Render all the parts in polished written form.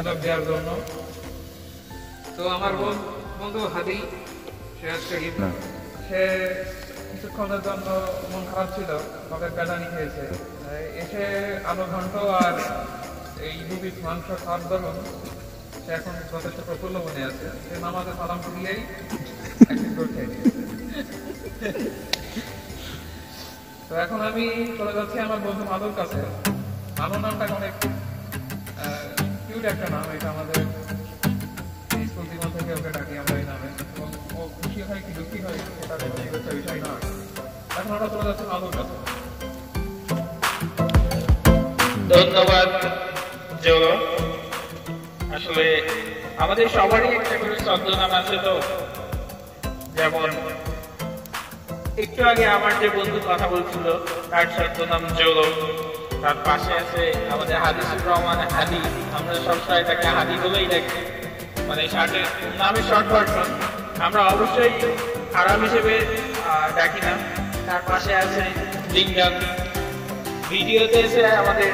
খেতাব দেওয়ার জন্য। তো আমার বন্ধু হাদি সে কিছুক্ষণের জন্য মন খারাপ ছিল, তবে বেদানি খেয়েছে, এসে আলু ঘন্ট আর এই 2 পিস মাংস খাওয়ার দরুন সে এখন যথেষ্ট প্রফুল্ল মনে আছে। সে নামাজে সালাম ফিরলেই একদিন করে খেয়ে নিয়েছে। তো এখন আমি চলে যাচ্ছি আমার বন্ধু মাদুর কাছে। মাদুর নামটা অনেক কিউট একটা নাম, এটা আমাদের স্কুল জীবন থেকে ওকে ডাকি আমরা এই নামে, এবং ও খুশি হয় কি দুঃখী হয় সেটা কোনো বিষয় নয়। এখন আমরা চলে যাচ্ছি মাদুর কাছে। ধন্যবাদ জোলো। আসলে আমাদের সবারই একটা করে ছদ্মনাম আছে, তো যেমন একটু আগে আমার যে বন্ধু কথা বলছিল তার ছদ্মনাম জোলো, তার পাশে আছে আমাদের হাদিসুর রহমান হাদি, আমরা সবসময় তাকে হাদি বলেই ডাকি, মানে শার্টের নামের শর্ট ভার্সন। আমরা অবশ্যই আরাম হিসেবে ডাকি না। তার পাশে আছে লিঙ্গাম, ভিডিওতে এসে আমাদের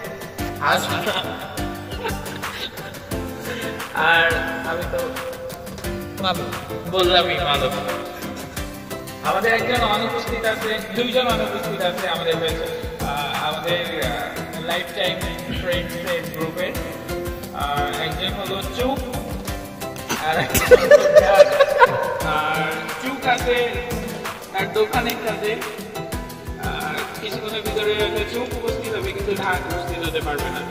আর আমি তো বললামই মাদক। আমাদের একজন অনুপস্থিত আছে, 2 জন অনুপস্থিত আছে আমাদের লাইফ টাইম ফ্রেন্ডস গ্রুপে। একজন হলো চুপ, আর চুপ আছে তার দোকানের কাছে। কিছুক্ষণের ভিতরে চুপ উপস্থিত হবে, কিন্তু ঢাক উপস্থিত হতে পারবে না।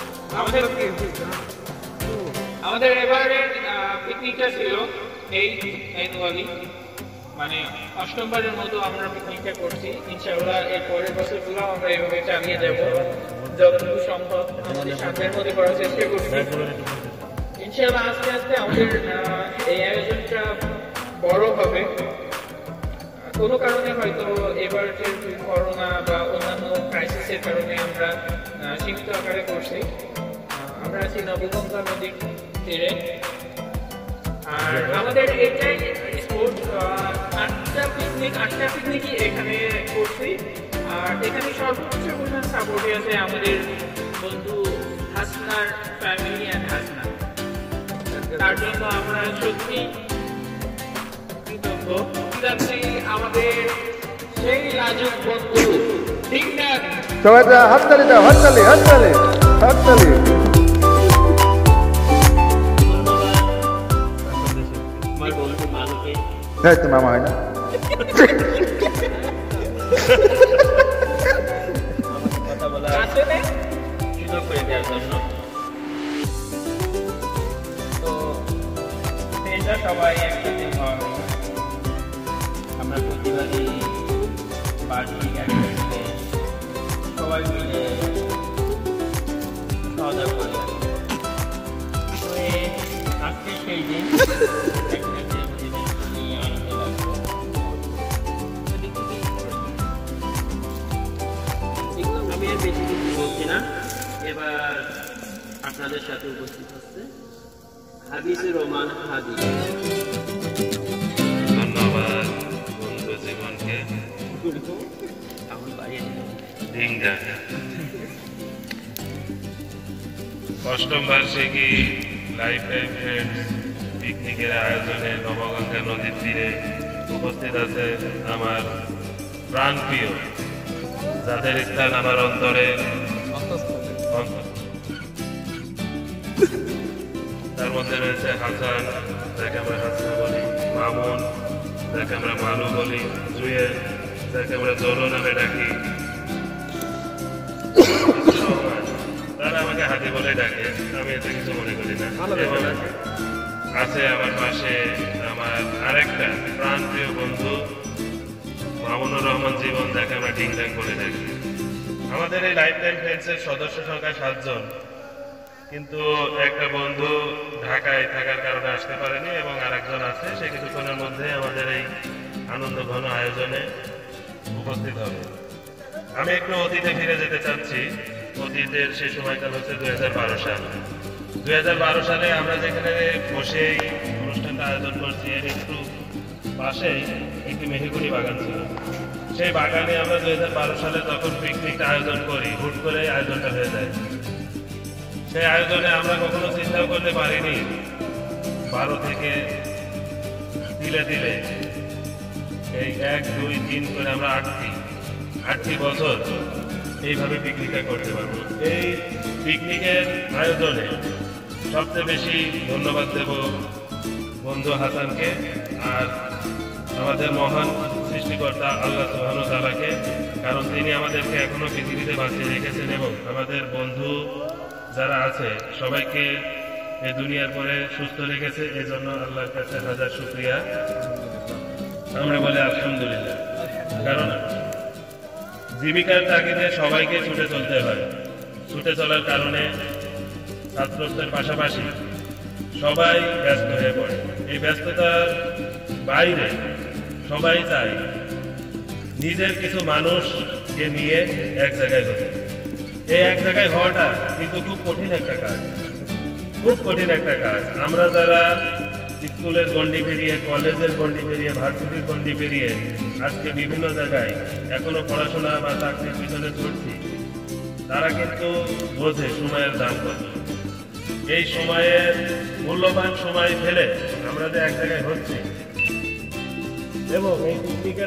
আমাদের এবারের পিকনিকটা ছিল এই অ্যানুয়ালি, মানে 8মবারের মতো আমরা পিকনিকটা করছি। ইনশাআল্লাহ এর পরের বছরগুলো আমরা এভাবে চালিয়ে যাব, যতটুকু সম্ভব আমাদের সাধ্যের মধ্যে করার চেষ্টা করছি। ইনশাআল্লাহ আস্তে আস্তে আমাদের এই আয়োজনটা বড় হবে। কোনো কারণে হয়তো এবার করোনা বা অন্যান্য ক্রাইসিসের কারণে আমরা সীমিত আকারে করছি। আমরা আছি নবগঙ্গা নদীর তীরে, আর আমাদের এটাই স্পোর্ট। 8টা পিকনিকই এখানে করছি, আর এখানে সর্বোচ্চ পরিমাণ সাপোর্টে আছে আমাদের বন্ধু হাসনার ফ্যামিলি অ্যান্ড হাসনা। তার জন্য আমরা সত্যি কৃতজ্ঞ। আমাদের সেই লাজুক বন্ধু ঠিক না, সবাই হাততালি দাও, হাততালি হাততালি হাততালি। হ্যাঁ, তো মামা হয় না। কথা বলা সুযোগ করে দেওয়ার জন্য। তো এটা সবাই একসাথে হয়, আমরা প্রতিবারই পার্টি একসাথে সবাই মিলে খাওয়া দাওয়া করি। তো আজকে সেই দিন আমি আর বেশি কিছু বলছি না। এবার আপনাদের সাথে উপস্থিত হচ্ছে হাদিসুর রহমান হাদি। ধন্যবাদ বন্ধু জীবনকে। অষ্টম বার্ষিকী লাইফ টাইম ফ্রেন্ডস পিকনিকের আয়োজনে নবগঙ্গা নদীর তীরে উপস্থিত আছে আমার প্রাণপ্রিয়, যাদের স্থান আমার অন্তরে। তার মধ্যে রয়েছে হাসান, যাকে আমরা হাসান বলি, মামুন, যাকে আমরা মালু বলি, জুয়েল, যাকে আমরা জোলো নামে ডাকি, তারা আমাকে হাতি বলে ডাকে, আমি এতে কিছু মনে করি না। এবং আছে আমার পাশে আমার আরেকটা প্রাণপ্রিয় বন্ধু মামুনুর রহমান জীবন, যাকে আমরা ডিংডাং বলে ডাকি। আমাদের এই লাইফ টাইম ফ্রেন্ডসের সদস্য সংখ্যা 7 জন, কিন্তু একটা বন্ধু ঢাকায় থাকার কারণে আসতে পারেনি, এবং আরেকজন আছে, সে কিছুক্ষণের মধ্যে আমাদের এই আনন্দ ঘন আয়োজনে উপস্থিত হবে। আমি একটু অতীতে ফিরে যেতে চাচ্ছি। অতীতের সে সময়কাল হচ্ছে 2012 সাল। 2012 সালে আমরা যেখানে বসে অনুষ্ঠানটা আয়োজন করছি, এর একটু পাশেই একটি মেহেগুনি বাগান ছিল। সেই বাগানে আমরা 2012 সালে যখন পিকনিকটা আয়োজন করি, হুট করে আয়োজনটা হয়ে যায়। সেই আয়োজনে আমরা কখনো চিন্তাও করতে পারিনি 12 থেকে তিলে তিলে এই 1, 2, 3 করে আমরা 8টি বছর এইভাবে পিকনিকটা করতে পারবো। এই পিকনিকের আয়োজনে সবচেয়ে বেশি ধন্যবাদ দেব বন্ধু হাসানকে আর আমাদের মহান সৃষ্টিকর্তা আল্লাহ সুবহানাহু ওয়া তাআলাকে, কারণ তিনি আমাদেরকে এখনো পৃথিবীতে বাঁচিয়ে রেখেছেন এবং আমাদের বন্ধু যারা আছে সবাইকে এই দুনিয়ার পরে সুস্থ রেখেছে। এই জন্য আল্লাহর কাছে হাজার শুকরিয়া। আমরা বলি আলহামদুলিল্লাহ। কারণ জীবিকার তাগিদে সবাইকে ছুটে চলতে হয়। ছুটে চলার কারণে ছাত্রদের পাশাপাশি সবাই ব্যস্ত হয়ে পড়ে। এই ব্যস্ততার বাইরে সবাই চায় নিজের কিছু মানুষকে নিয়ে এক জায়গায় হতে। এই এক জায়গায় হওয়াটা কিন্তু খুব কঠিন একটা কাজ, খুব কঠিন একটা কাজ। আমরা যারা স্কুলের গণ্ডি পেরিয়ে, কলেজের গণ্ডি পেরিয়ে, ভার্সিটির গণ্ডি পেরিয়ে আজকে বিভিন্ন জায়গায় এখনো পড়াশোনা বা চাকরির পিছনে ছুটছি, তারা কিন্তু বোঝে সময়ের দাম কত। এই সময়ের মূল্যবান সময় ফেলে আমরা যে এক জায়গায় হচ্ছি, এবং এই পিকনিকের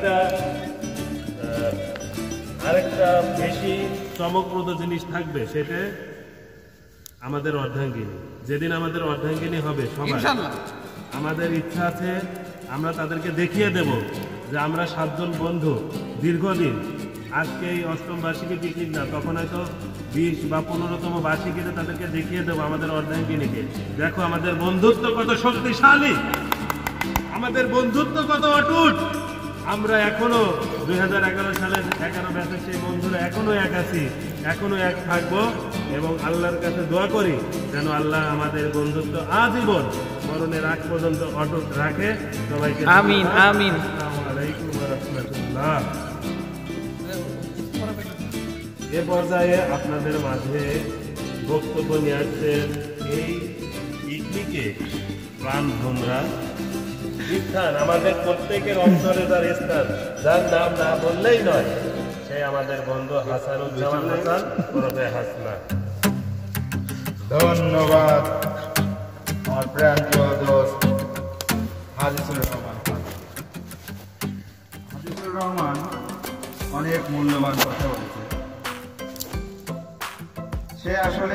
আরেকটা বেশি চমকপ্রদ জিনিস থাকবে, সেটা আমাদের অর্ধাঙ্গিনী। যেদিন আমাদের অর্ধাঙ্গিনী হবে সবাই, আমাদের ইচ্ছা আছে আমরা তাদেরকে দেখিয়ে দেব যে আমরা 7 জন বন্ধু দীর্ঘদিন, আজকে এই 8ম বার্ষিকী পিকনিক না, তখন হয়তো 20 বা 15তম বার্ষিকীতে তাদেরকে দেখিয়ে দেবো আমাদের অর্ধাঙ্গিনীকে, দেখো আমাদের বন্ধুত্ব কত শক্তিশালী, আমাদের বন্ধুত্ব কত অটুট। আমরা এখনো 2011 সালের 11 ব্যাচের সেই বন্ধুরা এখনো এক আছি, এখনো এক থাকবো, এবং আল্লাহর কাছে দোয়া করি যেন আল্লাহ আমাদের বন্ধুত্ব আজীবন মরণের আগ পর্যন্ত অটুট রাখে। সবাইকে আমিন আমিন। আসসালামু আলাইকুম ওয়া রাহমাতুল্লাহ। এ পর্যায়ে আপনাদের মাঝে বক্তব্য নিয়ে আসছেন এই পিকনিকে প্রাণ ভোমরা স্থান, আমাদের প্রত্যেকের অন্তরে তার স্থান, যার নাম না বললেই নয়, সে আমাদের বন্ধু হাসান ওরফে হাসনা। ধন্যবাদ আমার প্রিয় দোস্ত হাজিসুর রহমান। হাজিসুর রহমান অনেক মূল্যবান কথা বলেছে। সে আসলে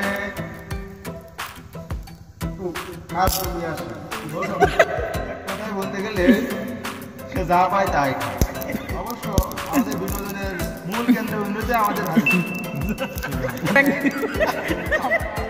খুব খাস নিয়ে আসে, কথায় বলতে গেলে সে যা পায় তাই খায়। অবশ্য আমাদের বিনোদনের মূল কেন্দ্র উন্নতি আমাদের